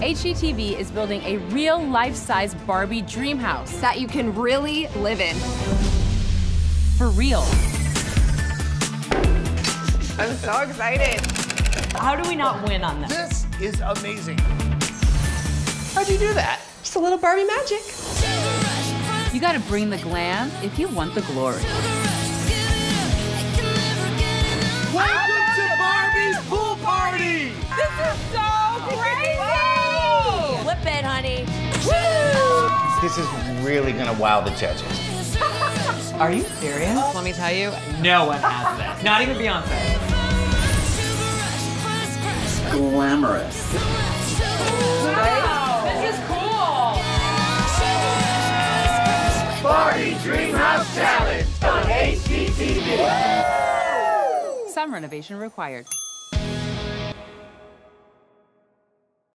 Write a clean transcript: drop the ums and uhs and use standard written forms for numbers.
HGTV is building a real life-size Barbie Dreamhouse that you can really live in. For real. I'm so excited. How do we not win on this? This is amazing. How'd you do that? Just a little Barbie magic. You gotta bring the glam if you want the glory. Welcome to Barbie's pool party! This is so crazy! Flip it, honey. This is really gonna wow the judges. Are you serious? Let me tell you, No one has this. Not even Beyonce. Glamorous. Wow, this is cool. Barbie Dreamhouse Challenge on HGTV. Some renovation required.